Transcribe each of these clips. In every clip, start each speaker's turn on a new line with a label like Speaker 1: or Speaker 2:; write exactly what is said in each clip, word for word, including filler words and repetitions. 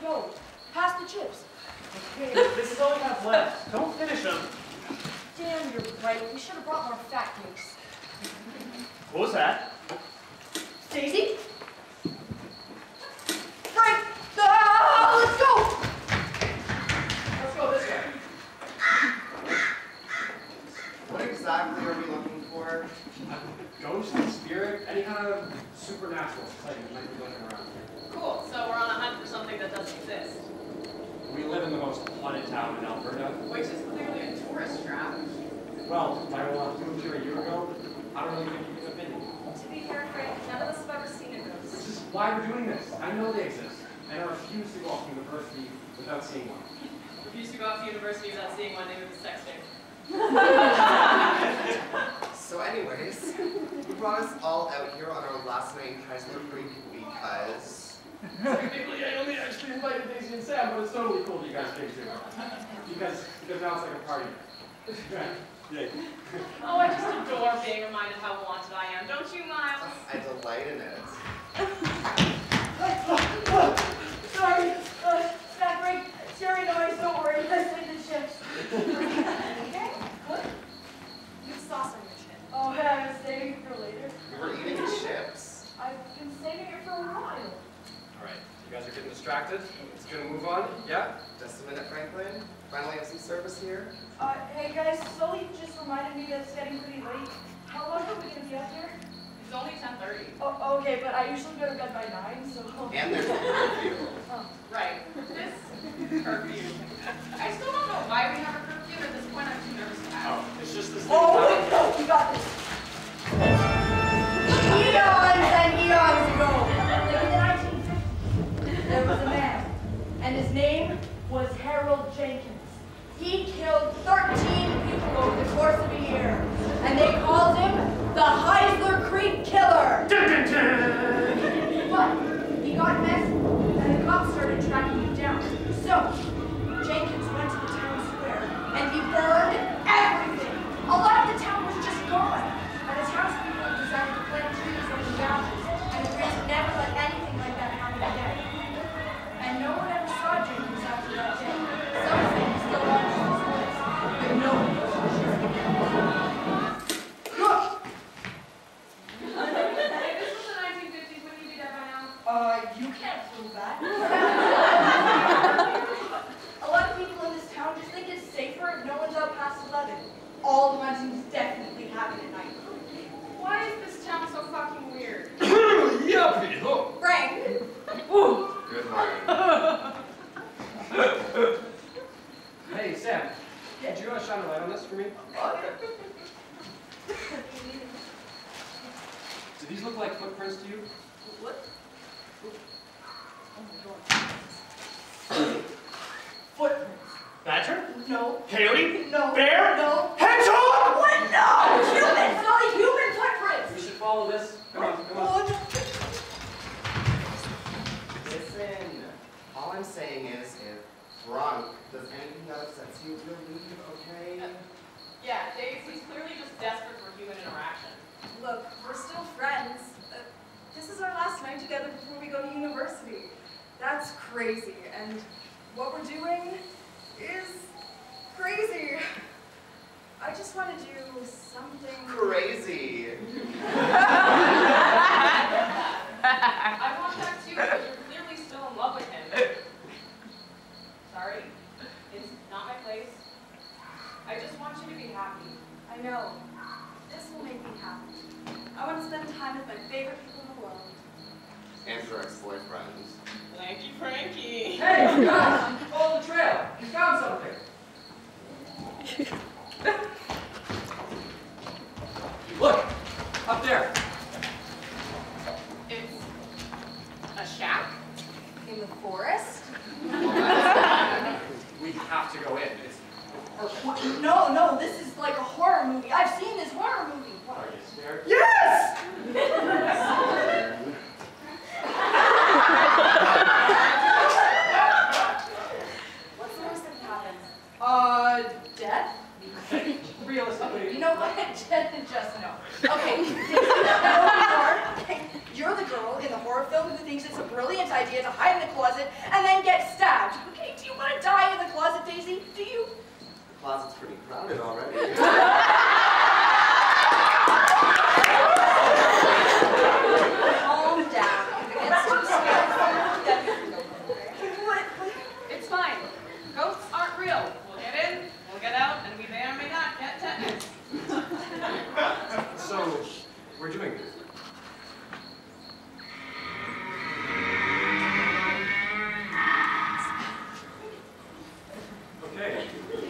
Speaker 1: go. Pass the chips.
Speaker 2: Okay, this is all we have left. Don't finish them.
Speaker 1: Damn, you're right. We should have brought more fat cakes.
Speaker 2: What was that?
Speaker 1: Daisy? Frank! Ah, let's go!
Speaker 2: Let's go this way.
Speaker 3: What exactly are we looking for?
Speaker 2: A ghost, spirit, any kind of supernatural sighting that might be looking around here.
Speaker 4: Cool, so we're on a hunt for something that doesn't exist.
Speaker 2: We live in the most haunted town in Alberta.
Speaker 4: Which is clearly a tourist trap.
Speaker 2: Well, I moved here a year ago. I don't really think you could have been here.
Speaker 4: To be fair, Frank, none of us have ever seen a ghost.
Speaker 2: This is why we're doing this. I know they exist. And I refuse to go off to university without seeing one.
Speaker 4: Refuse to go off to university without seeing one name of the sexting.
Speaker 3: So anyways, we brought us all out here on our last night in Keisler Creek because...
Speaker 2: Technically, I only actually invited Daisy and Sam, but it's totally cool that you guys came too. Because, because now it's like a party. Yay.
Speaker 4: Oh, I just adore being reminded how wanted I am. Don't you, Miles?
Speaker 3: I delight in it.
Speaker 1: Sorry, uh, snack break. Cherry noise, don't worry. I saved the chips. Okay? What?
Speaker 4: You have sauce on your chin.
Speaker 1: Oh, yeah, I was saving it for later.
Speaker 3: We were eating chips.
Speaker 1: I've been saving it for a while.
Speaker 2: Alright, you guys are getting distracted. It's gonna move on. Yeah?
Speaker 3: Just a minute, Franklin. Finally have some service here.
Speaker 1: Uh, hey guys, Sully just reminded me that it's getting pretty late. How long are we gonna be up here?
Speaker 4: It's only ten thirty.
Speaker 1: Oh, okay, but I usually go to bed by nine, so...
Speaker 3: And there's a curfew.
Speaker 1: Oh.
Speaker 4: Right. This curfew. I still don't know why we have a curfew. At this point, I'm too nervous to ask.
Speaker 2: Oh, it's just this thing.
Speaker 1: Oh, wait, no, you got this. Eons and eons ago, like in the nineteen fifties, there was a man, and his name was Harold Jenkins. He killed thirteen people over the course of a year, and they called him the Heisler Creek Killer. But he got messy, and the cops started tracking him down. So, Jenkins went to the town square, and he burned everything. A lot of the town was just gone, and the townspeople decided to plant trees on the mountains, and agreed to never let anything like that happen again. And no one ever saw Jenkins after that day. Some say he still watches his voice, but no one knows for sure. Look!
Speaker 4: If this was the nineteen fifties, wouldn't you be dead by now?
Speaker 1: Uh, you can't prove that. A lot of people in this town just think it's safer if no one's out past eleven. All the huntings definitely happen at night.
Speaker 4: Why is this town so fucking weird?
Speaker 2: Yuppie! Oh.
Speaker 1: Frank!
Speaker 3: Good morning.
Speaker 2: Hey, Sam. Yeah, do you want to shine a light on this for me? Do these look like footprints to you?
Speaker 1: What? Footprints.
Speaker 2: Badger?
Speaker 1: No.
Speaker 2: Coyote?
Speaker 1: No.
Speaker 2: Bear?
Speaker 1: No.
Speaker 2: Hedgehog?
Speaker 1: What? No! Humans! Not a human footprints!
Speaker 2: We should follow this. Come on, come on.
Speaker 1: Oh, no.
Speaker 3: Listen, all I'm saying is, if drunk does anything that upsets you, you'll leave, okay?
Speaker 4: Yeah, Daisy's clearly just desperate for human interaction.
Speaker 5: Look, we're still friends. Uh, this is our last night together before we go to university. That's crazy, and what we're doing is crazy. I just want to do something...
Speaker 3: Crazy.
Speaker 4: I want that too, but you're clearly still in love with him. Sorry, it's not my place. I just want you to be happy.
Speaker 5: I know. This will make me happy. I want to spend time with my favorite people in the world.
Speaker 3: And your ex-boyfriends.
Speaker 4: Lanky Frankie.
Speaker 2: Hey, guys! Follow the trail. You found something. Look! Up there.
Speaker 4: It's a shack?
Speaker 5: In the forest?
Speaker 2: We have to go in. It's perfect.
Speaker 1: No, no, this is like a horror movie. I've seen this horror movie.
Speaker 2: Are you scared?
Speaker 1: Yes!
Speaker 5: What's the worst that could happen?
Speaker 1: Uh, death?
Speaker 2: Realistically.
Speaker 1: You know what? Just, just no. Okay, brilliant idea to hide in the closet and then get stabbed. Okay, do you want to die in the closet, Daisy? Do you?
Speaker 3: The closet's pretty crowded already.
Speaker 5: Calm down. It's too scary.
Speaker 1: What?
Speaker 4: It's fine. Ghosts aren't real. We'll get in, we'll get out, and we may or may not get tetanus.
Speaker 2: So, we're doing this. Okay.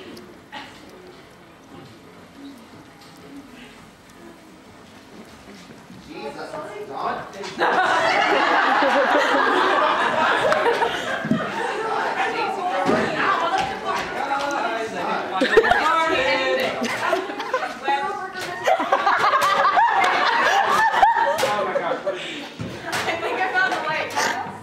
Speaker 3: Jesus, stop.
Speaker 4: I think I found a light.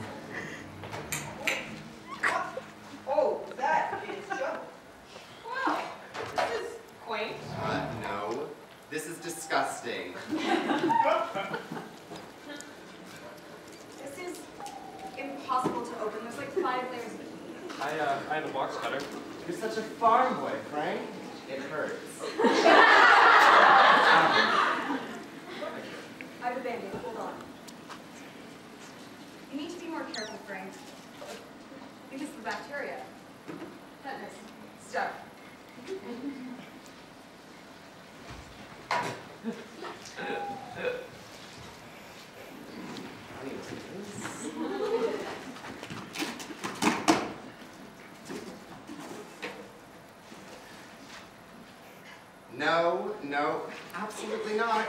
Speaker 1: Oh, that is Joe.
Speaker 4: Wow, this is quaint.
Speaker 3: Uh, no. This is disgusting.
Speaker 5: This is impossible to open. There's like five layers of it.
Speaker 2: I, uh, I have a box cutter.
Speaker 3: You're such a farm boy, Frank. It hurts.
Speaker 5: I have a band-aid. Hold on. You need to be more careful, Frank. Because the bacteria. Tetanus. Stuff.
Speaker 3: No, no, absolutely not.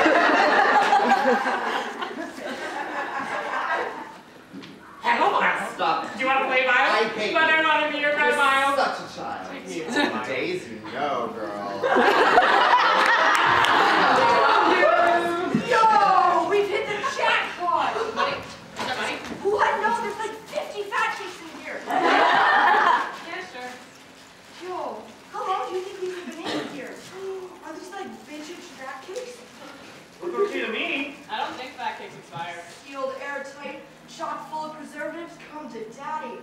Speaker 2: Hello, Miles.
Speaker 3: Stop.
Speaker 2: Do you want to play Miles?
Speaker 3: I hate
Speaker 2: But
Speaker 3: you.
Speaker 2: I want to be your friend,
Speaker 3: You're
Speaker 2: Miles.
Speaker 3: such a child.
Speaker 2: Take me home, Miles.
Speaker 3: Daisy, no, girl.
Speaker 1: Yo, we've hit the jackpot.
Speaker 4: Money? Is that money?
Speaker 1: What? No, there's like fifty fat chicks in here.
Speaker 4: Yeah, sure.
Speaker 1: Yo, how long do you think we've been in here? Are these like vintage fat cakes?
Speaker 2: Look okay to me.
Speaker 4: I don't think fat cakes expire.
Speaker 1: Sealed, airtight, chock full of preservatives. Come to daddy.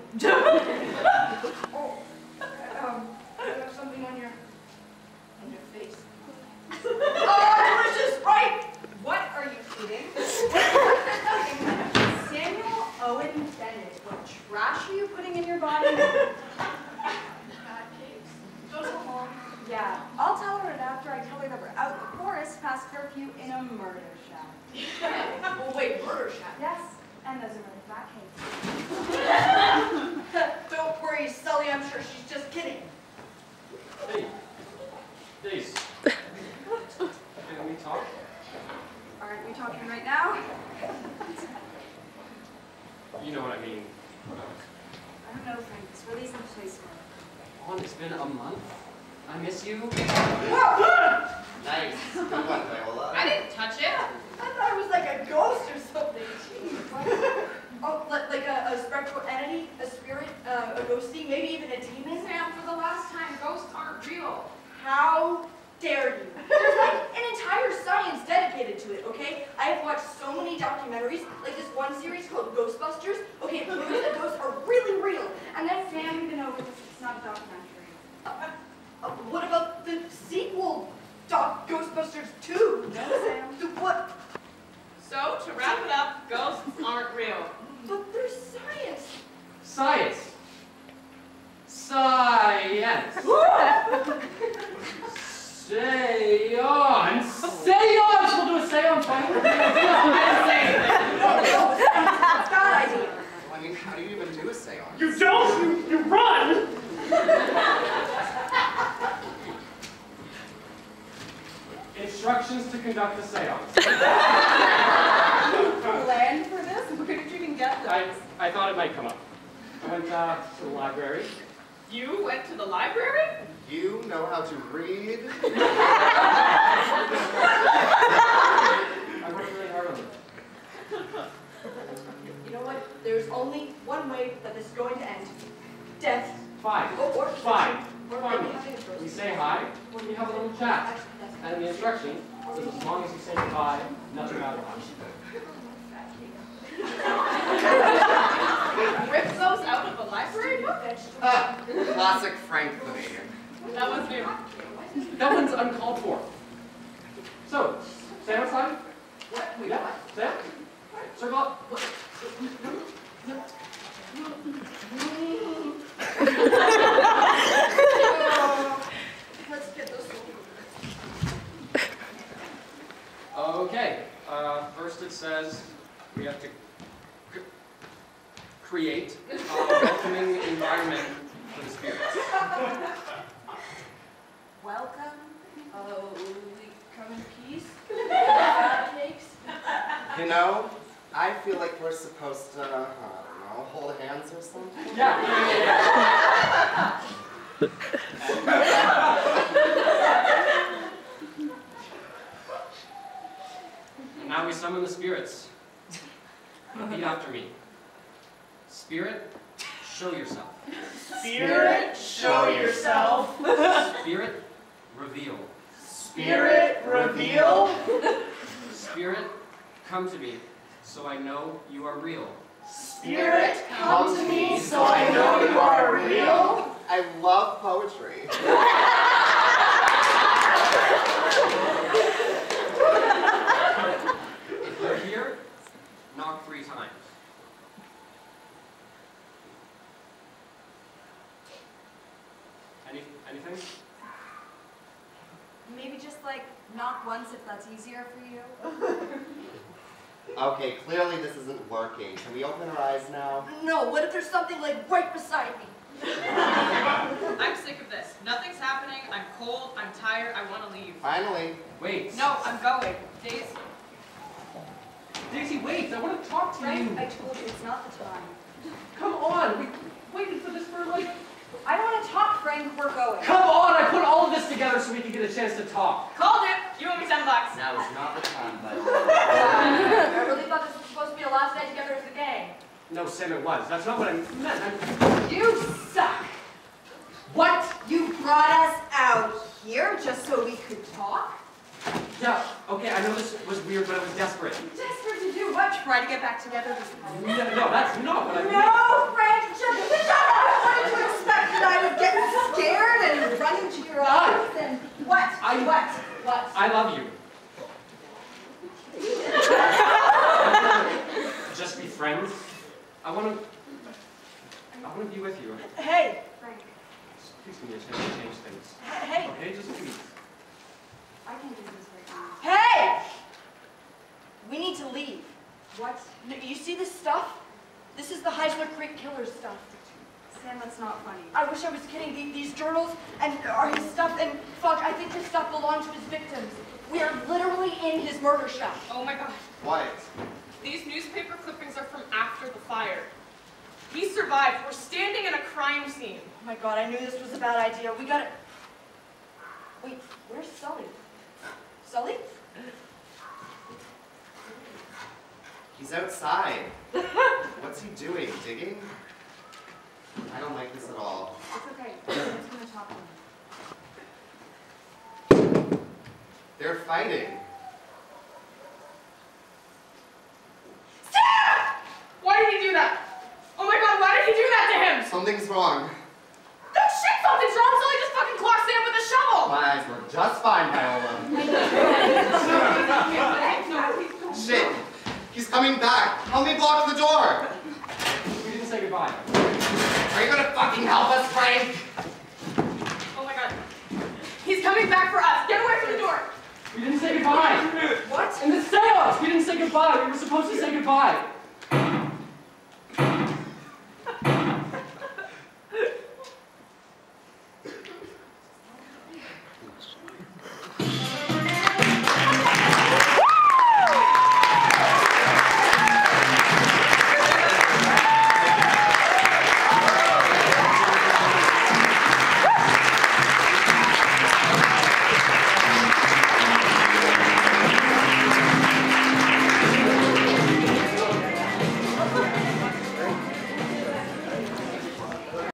Speaker 1: Oh, um, you have something on your, on your face. Oh, delicious, right?
Speaker 5: What are you eating? Samuel Owen Bennett, what trash are you putting in your body?
Speaker 1: Fat cakes. Don't go home.
Speaker 5: Yeah, I'll tell her it after I tell her that we're out in the forest past curfew in a murder shack.
Speaker 1: Well, wait, murder shack.
Speaker 5: Yes, and those are really fat cakes.
Speaker 1: Don't worry, Sully. I'm sure she's just kidding.
Speaker 2: Hey. Daisy. Can we talk?
Speaker 5: Aren't we talking right now?
Speaker 2: You know what I mean.
Speaker 5: I don't know, Frank. It's really someplace for
Speaker 2: On, it's been a month. I miss you.
Speaker 3: Nice. Good one, Viola.
Speaker 4: I didn't touch it.
Speaker 1: I thought it was like a ghost or something. Jeez. What? Oh, like, like a, a spectral entity, a spirit, uh, a ghosty, maybe even a demon?
Speaker 4: Sam, for the last time, ghosts aren't real.
Speaker 1: How dare you? There's like an entire science dedicated to it, okay? I have watched so many documentaries, like this one series called Ghostbusters. Okay, it proves that ghosts are really real. And then
Speaker 5: Sam, we've been over this. It's not a documentary.
Speaker 1: Uh, uh, what about the sequel, Doc Ghostbusters two?
Speaker 5: No, Sam.
Speaker 1: The what?
Speaker 4: So, to wrap it up, ghosts aren't real.
Speaker 1: But there's science.
Speaker 2: Science. Science. Seance. Seance. We'll do a seance. Fine.
Speaker 1: No, no, that's bad idea.
Speaker 3: Well, I mean, how do you even do a seance?
Speaker 2: You don't. You, you run. Instructions to conduct a seance.
Speaker 5: Plan for this? Where did you even get this?
Speaker 2: I, I thought it might come up. I went uh, to the library.
Speaker 4: You went to the library?
Speaker 3: You know how to read?
Speaker 2: I worked really hard on it.
Speaker 1: You know what? There's only one way that this is going to end. Death.
Speaker 2: Fine.
Speaker 1: Or, or
Speaker 2: Fine.
Speaker 1: Or
Speaker 2: Fine.
Speaker 1: maybe having a first.
Speaker 2: We say hi, we have a little chat. And the instruction says as long as you say goodbye, nothing matters.
Speaker 3: Classic Frank for me.
Speaker 4: That was new.
Speaker 2: That one's uncalled for. So, Sam outside?
Speaker 1: What? Wait,
Speaker 2: Yeah,
Speaker 1: what?
Speaker 2: Sam? Circle up. What?
Speaker 1: Let's get those.
Speaker 2: Okay. Uh, first it says we have to c create a welcoming environment for the spirits.
Speaker 1: Welcome. Oh, we come in peace. Cakes.
Speaker 3: You know, I feel like we're supposed to, I don't know, hold hands or something.
Speaker 2: Yeah, yeah, yeah, yeah. Now we summon the spirits. Repeat after me. Spirit, show yourself.
Speaker 6: Spirit, show yourself.
Speaker 2: Spirit, reveal.
Speaker 6: Spirit, reveal.
Speaker 2: Spirit, come to me, so I know you are real.
Speaker 6: Spirit, come to me so I know you are real.
Speaker 3: I love poetry.
Speaker 2: If you're here, knock three times. Any, anything?
Speaker 5: Maybe just like knock once if that's easier for you.
Speaker 3: Okay, clearly this isn't working. Can we open our eyes now?
Speaker 1: No, what if there's something like right beside me?
Speaker 4: I'm sick of this. Nothing's happening. I'm cold. I'm tired. I want to leave.
Speaker 3: Finally.
Speaker 2: Wait.
Speaker 4: No, I'm going. Daisy.
Speaker 2: Daisy, wait, I want to talk to
Speaker 5: Frank,
Speaker 2: you.
Speaker 5: I told you it's not the time.
Speaker 2: Come on, we waited for this for like...
Speaker 5: I don't want to talk, Frank. We're going.
Speaker 2: Come on, I put all of this together so we can get a chance to talk.
Speaker 4: Called it. You owe me ten bucks.
Speaker 3: Now is not the time, but...
Speaker 1: I really thought this was supposed to be the last night together as a gang.
Speaker 2: No, Sam, it was. That's not what I meant. I'm...
Speaker 1: You suck. What? You brought us out here just so we could talk?
Speaker 2: Yeah, okay, I know this was weird, but I was desperate.
Speaker 1: Desperate to do what? Try to get back together this time.
Speaker 2: No, no, that's not what I meant.
Speaker 1: No, Frank, shut, shut up! What did you expect? That I would get scared and run into your arms and what?
Speaker 2: I-
Speaker 1: What? What?
Speaker 2: I love you. Just be friends. I want to... I want to be with you.
Speaker 1: Hey, Frank.
Speaker 2: Please give me a chance to change things.
Speaker 1: Hey,
Speaker 2: Okay, just please.
Speaker 5: I can do this right now.
Speaker 1: hey! We need to leave.
Speaker 5: What?
Speaker 1: N- You see this stuff? This is the Heisler Creek Killer stuff.
Speaker 5: Sam, that's not funny.
Speaker 1: I wish I was kidding. The- These journals and are his stuff, and fuck, I think this stuff belonged to his victims. We are literally in his murder shop.
Speaker 4: Oh my god.
Speaker 3: What?
Speaker 4: These newspaper clippings are from after the fire. He survived. We're standing in a crime scene.
Speaker 1: Oh my god, I knew this was a bad idea. We gotta... Wait, where's Sully? Sully?
Speaker 3: He's outside. What's he doing? Digging? I don't like this at all.
Speaker 5: It's okay. I'm just gonna talk to him.
Speaker 3: They're fighting.
Speaker 4: Sam! Why did he do that? Oh my god, why did he do that to him?
Speaker 3: Something's wrong.
Speaker 4: No shit, something's wrong. Sully just fucking clocked Sam with a shovel.
Speaker 3: My eyes were just fine, Viola. Shit! He's coming back! Help me block the door!
Speaker 2: We didn't say goodbye.
Speaker 3: Are you gonna fucking help us, Frank?
Speaker 4: Oh my god. He's coming back for us. Get away from the door.
Speaker 2: We didn't say goodbye.
Speaker 1: What?
Speaker 2: In the seance, we didn't say goodbye. We were supposed to say goodbye.